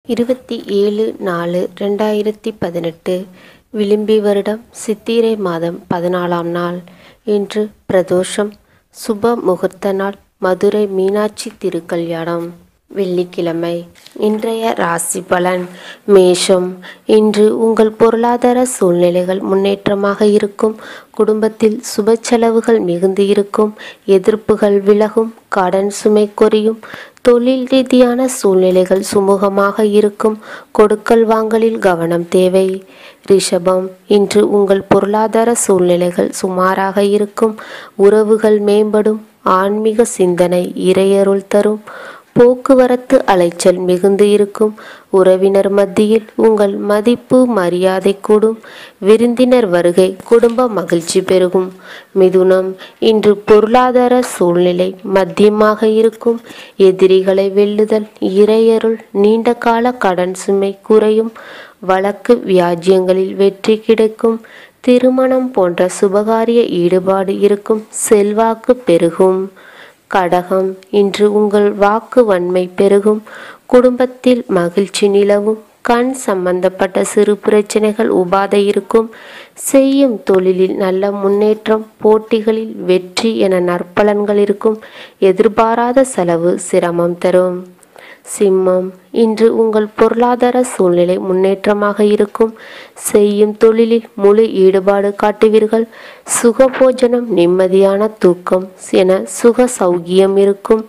27/4/2018 விளிம்பி வருடம் சித்திரை மாதம் 14ஆம் நாள். இன்று பிரதோஷம். சுப முகூர்த்த நாள். மதுரை மீனாட்சி திருக்கல்யாணம். வெள்ளிக்கிழமை. இன்றைய ராசி பலன். மேஷம். இன்று உங்கள் பொருளாதார சூழ்நிலைகள் முன்னேற்றமாக இருக்கும். குடும்பத்தில் சுப செலவுகள் மிகுந்து இருக்கும். எதிர்ப்புகள் விலகும். கடன் சுமை குறையும். தொழில் ரீதியான சூழ்நிலைகள் சுமூகமாக இருக்கும். கொடுக்கல் வாங்கலில் கவனம் தேவை. ரிஷபம். இன்று உங்கள் பொருளாதார சூழ்நிலைகள் சுமாராக இருக்கும். உறவுகள் மேம்படும். ஆன்மீக சிந்தனை இறையருள் தரும். போக்குவரத்து அலைச்சல் மிகுந்து இருக்கும். உறவினர் மத்தியில் உங்கள் மதிப்பு மரியாதை கூடும். விருந்தினர் வருகை குடும்ப மகிழ்ச்சி பெருகும். மிதுனம். இன்று பொருளாதார சூழ்நிலை மத்தியமாக இருக்கும். எதிரிகளை வெல்லுதல் இறையருள். நீண்ட கால கடன் சுமை குறையும். வழக்கு வியாஜ்யங்களில் வெற்றி கிடைக்கும். திருமணம் போன்ற சுபகாரிய ஈடுபாடு இருக்கும். செல்வாக்கு பெருகும். கடகம். இன்று உங்கள் வாக்கு வன்மை பெருகும். குடும்பத்தில் மகிழ்ச்சி நிலவும். கண் சம்பந்தப்பட்ட சிறு பிரச்சனைகள் உபாதை இருக்கும். செய்யும் தொழிலில் நல்ல முன்னேற்றம். போட்டிகளில் வெற்றி என நற்பலன்கள் இருக்கும். எதிர்பாராத செலவு சிரமம் தரும். சிம்மம். இன்று உங்கள் பொருளாதார சூழ்நிலை முன்னேற்றமாக இருக்கும். செய்யும் தொழிலில் முழு ஈடுபாடு காட்டுவீர்கள். சுகபோஜனம் நிம்மதியான தூக்கம் என சுக சௌகியம் இருக்கும்.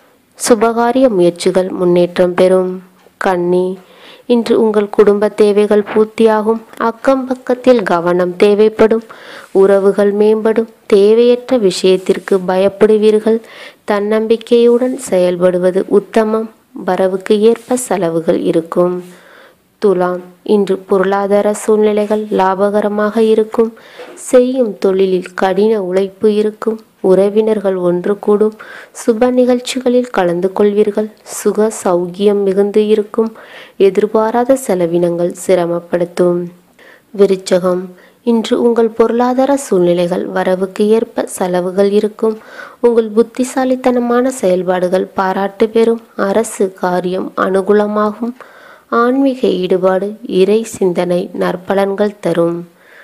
சுபகாரிய முயற்சிகள் முன்னேற்றம் பெறும். கன்னி. இன்று உங்கள் குடும்ப தேவைகள் பூர்த்தியாகும். அக்கம் பக்கத்தில் கவனம் தேவைப்படும். உறவுகள் மேம்படும். தேவையற்ற விஷயத்திற்கு பயப்படுவீர்கள். தன்னம்பிக்கையுடன் செயல்படுவது உத்தமம். வரவுக்கு ஏற்ப செலவுகள் இருக்கும். துலாம். இன்று பொருளாதார சூழ்நிலைகள் லாபகரமாக இருக்கும். செய்யும் தொழிலில் கடின உழைப்பு இருக்கும். உறவினர்கள் ஒன்று கூடும். சுப நிகழ்ச்சிகளில் கலந்து கொள்வீர்கள். சுக சௌகியம் மிகுந்து இருக்கும். எதிர்பாராத செலவினங்கள் சிரமப்படுத்தும். விருச்சகம். இன்று உங்கள் பொருளாதார சூழ்நிலைகள் வரவுக்கு ஏற்ப செலவுகள் இருக்கும். உங்கள் புத்திசாலித்தனமான செயல்பாடுகள் பாராட்டு பெறும். அரசு காரியம் அனுகூலமாகும். ஆன்மீக ஈடுபாடு இறை சிந்தனை நற்பலன்கள் தரும்.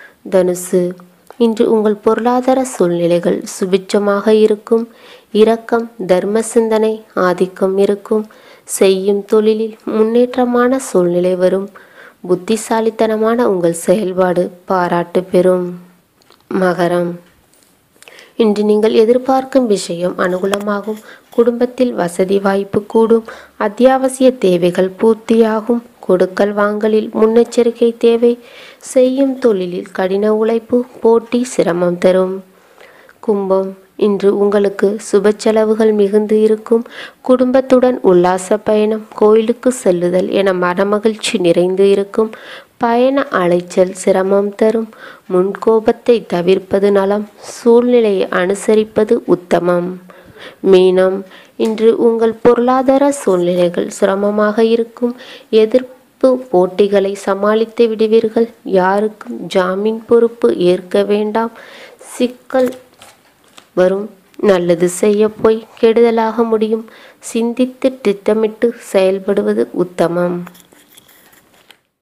தனுசு. இன்று உங்கள் பொருளாதார சூழ்நிலைகள் சுபிட்சமாக இருக்கும். இரக்கம் தர்ம சிந்தனை ஆதிக்கம் இருக்கும். செய்யும் தொழிலில் முன்னேற்றமான சூழ்நிலை வரும். புத்திசாலித்தனமான உங்கள் செயல்பாடு பாராட்டு பெறும். மகரம். இன்று நீங்கள் எதிர்பார்க்கும் விஷயம் அனுகூலமாகும். குடும்பத்தில் வசதி வாய்ப்பு கூடும். அத்தியாவசிய தேவைகள் பூர்த்தியாகும். கொடுக்கல் வாங்கலில் முன்னெச்சரிக்கை தேவை. செய்யும் தொழிலில் கடின உழைப்பு போட்டி சிரமம் தரும். கும்பம். இன்று உங்களுக்கு சுப செலவுகள் மிகுந்து இருக்கும். குடும்பத்துடன் உல்லாச பயணம் கோயிலுக்கு செல்லுதல் என மனமகிழ்ச்சி நிறைந்து இருக்கும். பயண அலைச்சல் சிரமம் தரும். முன்கோபத்தை தவிர்ப்பது நலம். சூழ்நிலையை அனுசரிப்பது உத்தமம். மீனம். இன்று உங்கள் பொருளாதார சூழ்நிலைகள் சிரமமாக இருக்கும். எதிர்ப்பு போட்டிகளை சமாளித்து விடுவீர்கள். யாருக்கும் ஜாமீன் பொறுப்பு ஏற்க வேண்டாம். சிக்கல் வரும். நல்லது செய்ய போய் கெடுதலாக முடியும். சிந்தித்து திட்டமிட்டு செயல்படுவது உத்தமம்.